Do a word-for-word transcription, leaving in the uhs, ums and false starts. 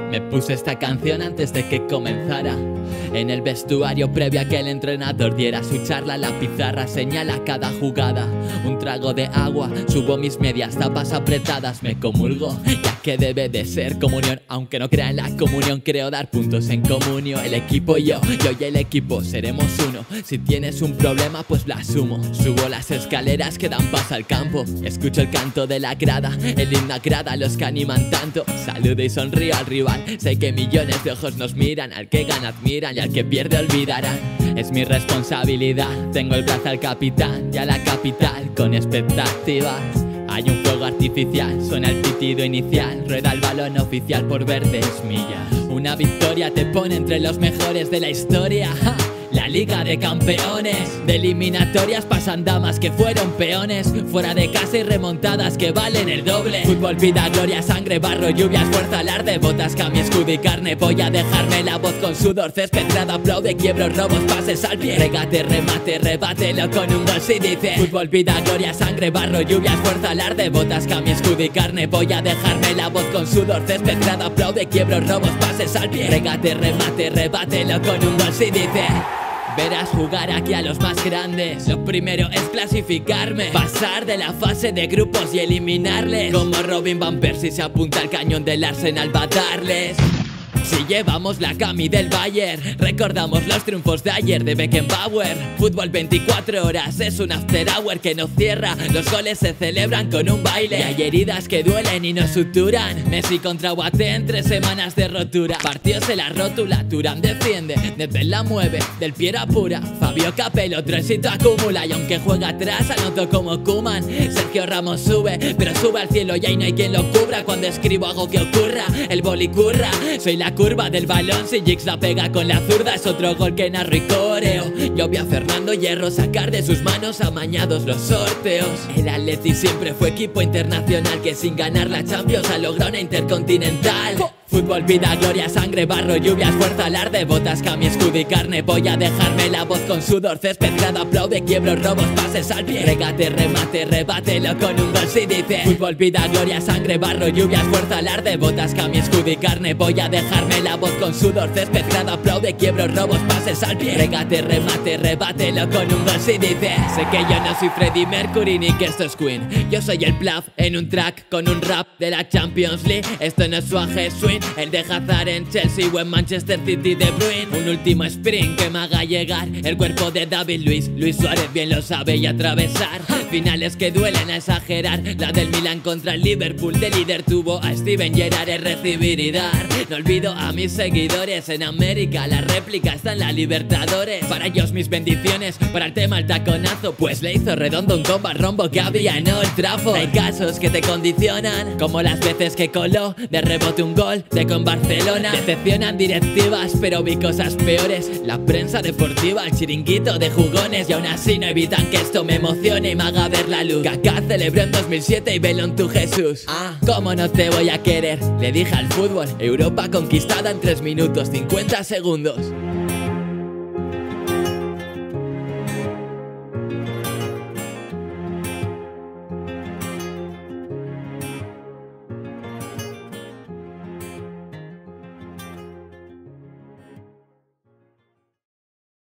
Me puse esta canción antes de que comenzara. En el vestuario previo a que el entrenador diera su charla, la pizarra señala cada jugada. Un trago de agua, subo mis medias tapas apretadas. Me comulgo, ya que debe de ser comunión. Aunque no crea en la comunión, creo dar puntos en comunio. El equipo y yo, yo y el equipo seremos uno. Si tienes un problema, pues lo asumo. Subo las escaleras que dan paso al campo. Escucho el canto de la grada, el himno agrada a los que animan tanto. Saludo y sonrío al rival. Sé que millones de ojos nos miran. Al que gana admiran y al que pierde olvidarán. Es mi responsabilidad. Tengo el brazo al capitán y a la capital con expectativas. Hay un fuego artificial, suena el pitido inicial. Rueda el balón oficial por verdes millas. Una victoria te pone entre los mejores de la historia. ¡Ja! La Liga de Campeones. De eliminatorias pasan damas que fueron peones. Fuera de casa y remontadas que valen el doble. Fútbol, vida, gloria, sangre, barro, lluvias, fuerza, alarde. Botas, cami, escudo y carne. Voy a dejarme la voz con sudor. Césped, grada, aplaude, quiebro, robos, pases al pie. Regate, remate, rebátelo con un gol si dice. Fútbol, vida, gloria, sangre, barro, lluvias, fuerza, alarde. Botas, cami, escudo y carne. Voy a dejarme la voz con sudor. Césped, grada, aplaude, quiebro, robos, pases al pie. Regate, remate, rebátelo con un gol si dice. Verás jugar aquí a los más grandes. Lo primero es clasificarme, pasar de la fase de grupos y eliminarles. Como Robin Van Persie se apunta al cañón del Arsenal va a darles. Si llevamos la cami del Bayern, recordamos los triunfos de ayer de Beckenbauer. Fútbol veinticuatro horas, es un after hour que no cierra. Los goles se celebran con un baile. Y hay heridas que duelen y no suturan. Messi contra Boateng, tres semanas de rotura. Partidos en la rótula, Turán defiende, Nedved la mueve, Del Piero apura. Fabio Capello otro éxito acumula. Y aunque juega atrás, anoto como Koeman. Sergio Ramos sube, pero sube al cielo y ahí no hay quien lo cubra. Cuando escribo hago que ocurra, el boli curra. Soy la curva del balón, si Giggs la pega con la zurda es otro gol que narro y coreo. Yo vi a Fernando Hierro sacar de sus manos amañados los sorteos. El Atleti siempre fue equipo internacional que sin ganar la Champions ha logrado una intercontinental. Fútbol, vida, gloria, sangre, barro, lluvias, fuerza, alarde. Botas, cami, escudo y carne. Voy a dejarme la voz con sudor. Césped, grada, aplaude, quiebro, robos, pases al pie. Regate, remate, rebátelo con un gol si dice. Fútbol, vida, gloria, sangre, barro, lluvias, fuerza, alarde. Botas, cami, escudo y carne. Voy a dejarme la voz con sudor. Césped, grada, aplaude, quiebro, robos, pases al pie. Regate, remate, rebátelo con un gol si dice. Sé que yo no soy Freddie Mercury ni que esto es Queen. Yo soy el Plav en un track con un rap de la Champions League. Esto no es suaje swing, el de Hazard en Chelsea o en Manchester City de Bruyne. Un último sprint que me haga llegar el cuerpo de David Luiz. Luis Suárez bien lo sabe y atravesar finales que duelen a exagerar. La del Milan contra el Liverpool, de líder tuvo a Steven Gerrard, es recibir y dar. No olvido a mis seguidores en América, la réplica está en la Libertadores. Para ellos mis bendiciones, para el tema el taconazo, pues le hizo redondo un combo al rombo que había en Old Trafford. Hay casos que te condicionan, como las veces que coló de rebote un gol de con Barcelona. Decepcionan directivas, pero vi cosas peores. La prensa deportiva, el chiringuito de jugones. Y aún así no evitan que esto me emocione y me haga ver la luz. Kaká celebró en dos mil siete y Belón tu Jesús. Ah, ¿cómo no te voy a querer? Le dije al fútbol, Europa conquistada en tres minutos cincuenta segundos.